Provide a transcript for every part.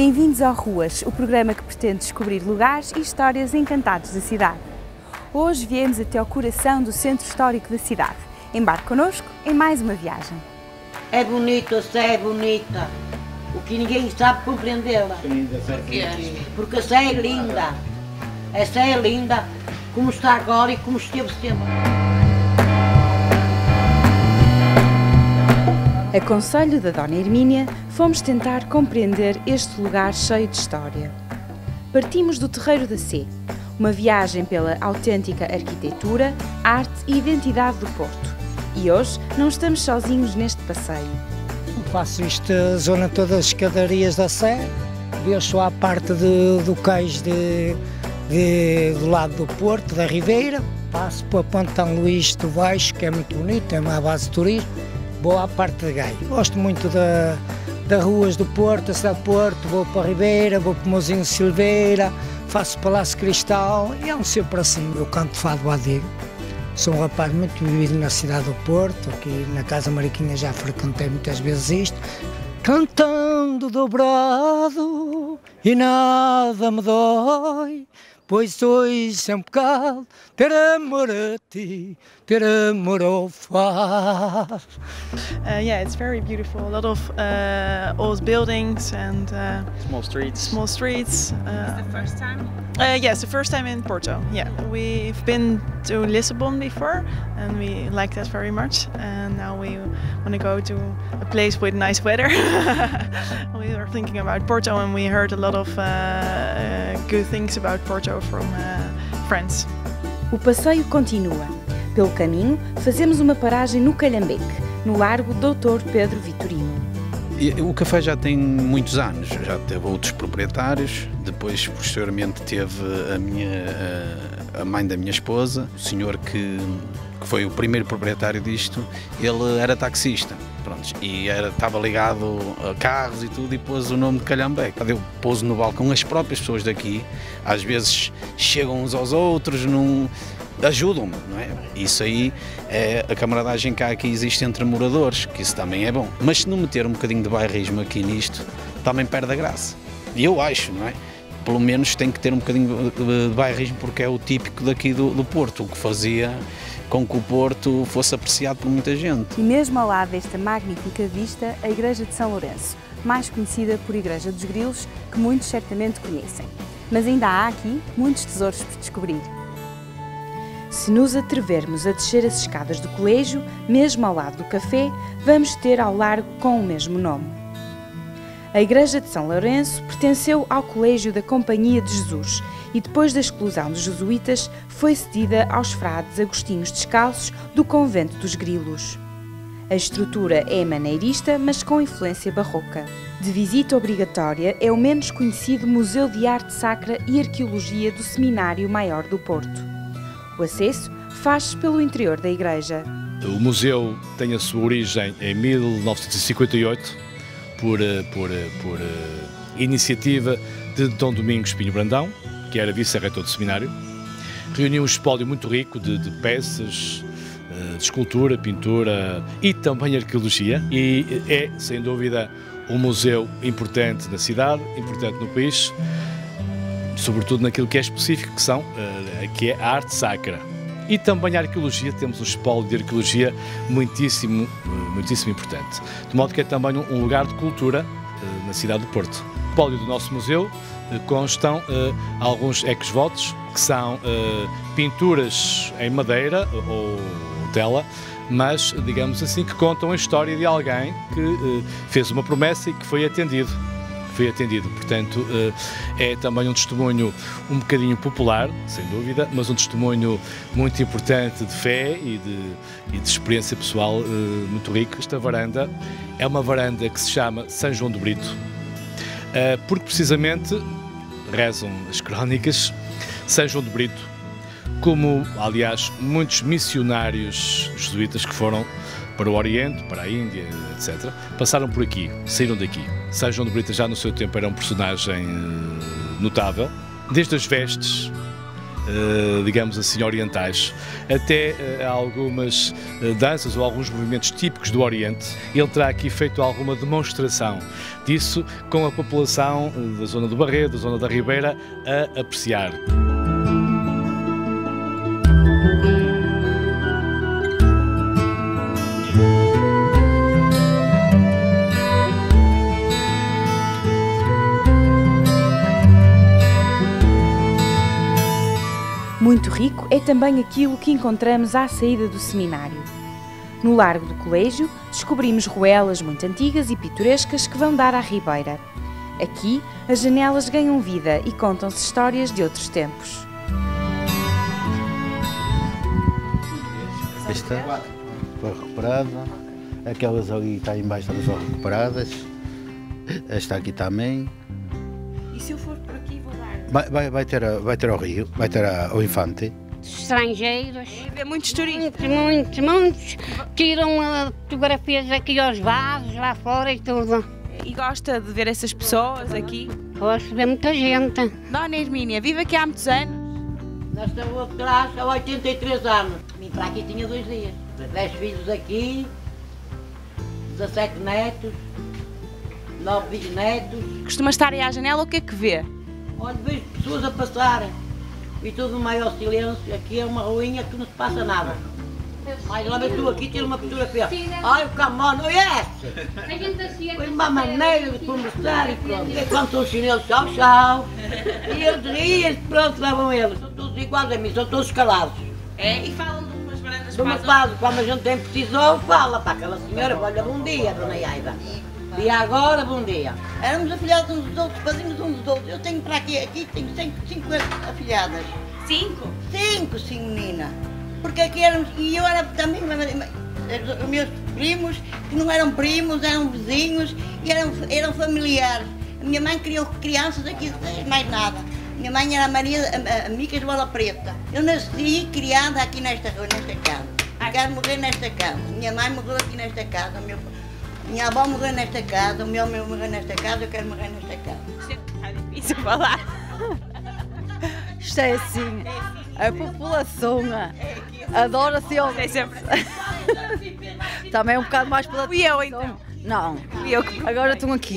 Bem-vindos ao Ruas, o programa que pretende descobrir lugares e histórias encantados da cidade. Hoje viemos até ao coração do centro histórico da cidade. Embarque connosco em mais uma viagem. É bonito, a Sé é bonita. O que ninguém sabe compreendê-la. Porque a Sé é linda. A Sé é linda, como está agora e como esteve sempre. A conselho da Dona Hermínia, fomos tentar compreender este lugar cheio de história. Partimos do Terreiro da Sé, uma viagem pela autêntica arquitetura, arte e identidade do Porto. E hoje não estamos sozinhos neste passeio. Faço esta zona todas as escadarias da Sé, deixo à parte do cais do lado do Porto, da Ribeira, passo para a Ponte São Luís do Baixo, que é muito bonito, é uma base de turismo. Vou à parte de Gaia. Gosto muito das ruas do Porto, da cidade de Porto, vou para a Ribeira, vou para o Mozinho Silveira, faço o Palácio Cristal e é sempre assim. Eu canto fado à digo. Sou um rapaz muito vivido na cidade do Porto, aqui na Casa Mariquinha já frequentei muitas vezes isto. Cantando dobrado e nada me dói, pois hoje é um bocado ter amor a ti, ter amor ao faz. Yeah, it's very beautiful. A lot of old buildings and Small streets. small streets. The first time? Yes, the first time in Porto. Yeah, we've been to Lisbon before, and we like that very much. And now we want to go to a place with nice weather. We were thinking about Porto, and we heard a lot of good things about Porto from friends. O passeio continua. Pelo caminho, fazemos uma paragem no Calhambeque, no Largo Doutor Pedro Vitorino. O café já tem muitos anos, já teve outros proprietários, depois posteriormente teve a mãe da minha esposa, o senhor que foi o primeiro proprietário disto, ele era taxista, pronto, e estava ligado a carros e tudo, e pôs o nome de Calhambeque. Eu pôs no balcão, as próprias pessoas daqui, às vezes chegam uns aos outros, ajudam-me, não é? Isso aí é a camaradagem que aqui existe entre moradores, que isso também é bom. Mas se não meter um bocadinho de bairrismo aqui nisto, também perde a graça. E eu acho, não é? Pelo menos tem que ter um bocadinho de bairrismo, porque é o típico daqui do Porto, o que fazia com que o Porto fosse apreciado por muita gente. E mesmo ao lado desta magnífica vista, a Igreja de São Lourenço, mais conhecida por Igreja dos Grilos, que muitos certamente conhecem. Mas ainda há aqui muitos tesouros por descobrir. Se nos atrevermos a descer as escadas do colégio, mesmo ao lado do café, vamos ter ao largo com o mesmo nome. A Igreja de São Lourenço pertenceu ao Colégio da Companhia de Jesus e depois da exclusão dos jesuítas foi cedida aos frades agostinhos descalços do Convento dos Grilos. A estrutura é maneirista, mas com influência barroca. De visita obrigatória é o menos conhecido Museu de Arte Sacra e Arqueologia do Seminário Maior do Porto. O acesso faz-se pelo interior da igreja. O museu tem a sua origem em 1958 por iniciativa de Dom Domingos Pinho Brandão, que era vice-reitor do seminário. Reuniu um espólio muito rico de peças, de escultura, pintura e também arqueologia, e é, sem dúvida, um museu importante na cidade, importante no país, sobretudo naquilo que é específico, que é a arte sacra. E também a arqueologia, temos um espólio de arqueologia muitíssimo importante. De modo que é também um lugar de cultura na cidade do Porto. No espólio do nosso museu constam alguns ex-votos, que são pinturas em madeira ou tela, mas, digamos assim, que contam a história de alguém que fez uma promessa e que foi atendido. Portanto, é também um testemunho um bocadinho popular, sem dúvida, mas um testemunho muito importante de fé e de experiência pessoal muito rico. Esta varanda é uma varanda que se chama São João do Brito, porque precisamente, rezam as crónicas, São João do Brito, como, aliás, muitos missionários jesuítas que foram para o Oriente, para a Índia, etc., passaram por aqui, saíram daqui. São João do Brito já no seu tempo era um personagem notável, desde as vestes, digamos assim, orientais, até algumas danças ou alguns movimentos típicos do Oriente. Ele terá aqui feito alguma demonstração disso com a população da zona do Barreto, da zona da Ribeira, a apreciar. Muito rico é também aquilo que encontramos à saída do seminário. No largo do colégio, descobrimos ruelas muito antigas e pitorescas que vão dar à Ribeira. Aqui, as janelas ganham vida e contam-se histórias de outros tempos. Esta foi recuperada, aquelas ali está embaixo também foram recuperadas, esta aqui também. E se eu for por aqui vou dar? Vai ter ao Rio, vai ter ao Infante. Estrangeiros. É muitos turistas. Muitos. Tiram fotografias aqui aos vasos, lá fora e tudo. E gosta de ver essas pessoas aqui? Gosto de ver muita gente. Dona Hermínia, vive aqui há muitos anos? Nesta rua de trás, há 83 anos. Vim para aqui tinha 2 dias. 10 filhos aqui, 17 netos, 9 bisnetos. Costuma estar aí à janela, o que é que vê? Olha, vejo pessoas a passar e tudo no maior silêncio. Aqui é uma ruinha que não se passa nada. Mas lá tu aqui tira uma fotografia. Ai, o camão, yes! Foi uma maneira de conversar e pronto. E quando são chineses, tchau, tchau. E eles, pronto, lá vão eles. São todos iguais a mim, são todos calados. É, e falam de umas varandas De uma fase, quando a gente tem precisão, fala para aquela senhora, olha, bom dia, dona Iaiva. E agora, bom dia. Éramos afilhados uns dos outros, fazíamos uns dos outros. Eu tenho para aqui tenho 5 afilhadas. 5? 5, menina. Porque aqui éramos, e eu era também, os meus primos, que não eram primos, eram vizinhos, e eram familiares. A minha mãe criou crianças aqui, mais nada. Minha mãe era a Micas Bola Preta. Eu nasci criada aqui nesta rua, nesta casa. Quero morrer nesta casa. Minha mãe morreu aqui nesta casa. Minha avó morreu nesta casa, o meu morreu nesta casa, eu quero morrer nesta casa. É difícil falar. Isto é assim, a população adora se ouvir. É sempre. Também é um bocado mais pela... E eu então? Não, Eu agora estou aqui.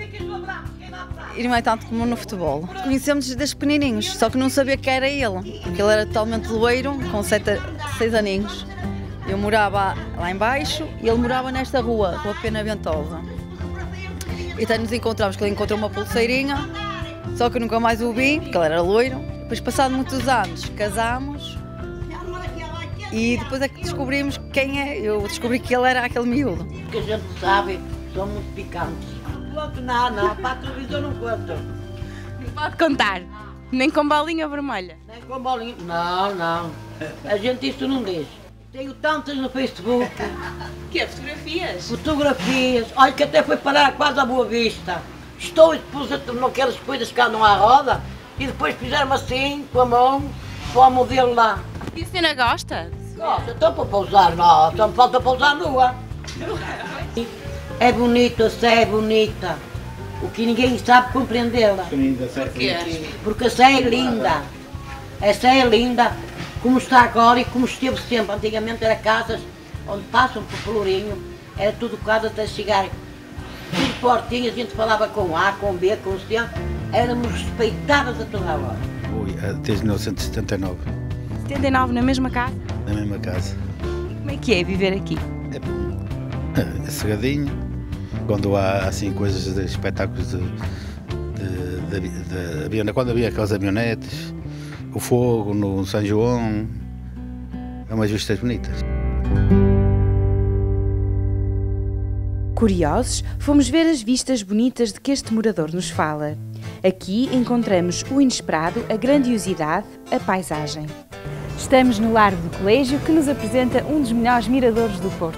E não é tanto como no futebol. Conhecemos desde pequenininhos, só que não sabia que era ele. Porque ele era totalmente loiro, com 6 aninhos. Eu morava lá em baixo e ele morava nesta rua, Rua Pena Ventosa. E até nos encontramos, que ele encontrou uma pulseirinha, só que eu nunca mais o vi, porque ele era loiro. Depois, passados muitos anos, casámos e depois é que descobrimos quem é. Eu descobri que ele era aquele miúdo. Porque a gente sabe, são muito picantes. Conto não, para a televisão não conto. Não pode contar, nem com bolinha vermelha. Nem com bolinha. Não. A gente isso não diz. Tenho tantas no Facebook. Que é fotografias? Fotografias. Olha que até foi parar quase à Boa Vista. Estou exposta naquelas coisas que andam à roda e depois fizeram assim, com a mão, para o modelo lá. E a senhora gosta? Gosta, estou para pousar, não, só me falta pousar nua. É bonito, a Sé é bonita. O que ninguém sabe compreendê-la. Porque a Sé é linda. A Sé é linda, como está agora e como esteve sempre. Antigamente era casas onde passam por Pelourinho, era tudo casas até chegar. Tudo portinhas, a gente falava com A, com B, com C. Éramos respeitadas a toda a hora. Desde 1979. 79 na mesma casa? Na mesma casa. E como é que é viver aqui? É cegadinho, quando há assim coisas de espetáculos quando havia aquelas caminhonetes, o fogo no São João, é umas vistas bonitas. Curiosos, fomos ver as vistas bonitas de que este morador nos fala. Aqui encontramos o inesperado, a grandiosidade, a paisagem. Estamos no largo do colégio que nos apresenta um dos melhores miradores do Porto.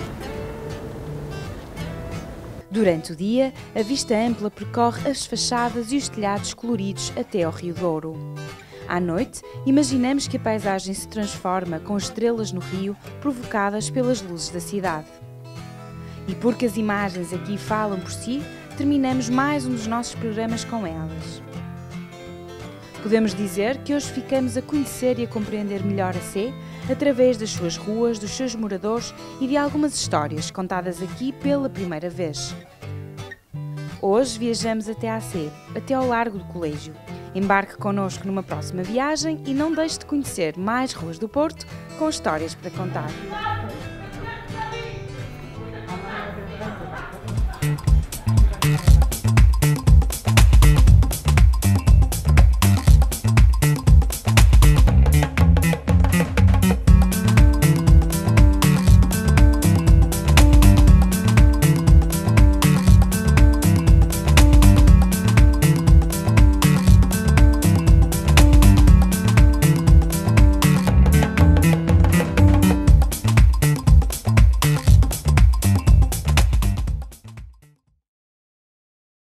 Durante o dia, a vista ampla percorre as fachadas e os telhados coloridos até ao Rio Douro. À noite, imaginamos que a paisagem se transforma com estrelas no rio provocadas pelas luzes da cidade. E porque as imagens aqui falam por si, terminamos mais um dos nossos programas com elas. Podemos dizer que hoje ficamos a conhecer e a compreender melhor a Sé através das suas ruas, dos seus moradores e de algumas histórias contadas aqui pela primeira vez. Hoje viajamos até à Sé, até ao Largo do Colégio. Embarque connosco numa próxima viagem e não deixe de conhecer mais ruas do Porto com histórias para contar.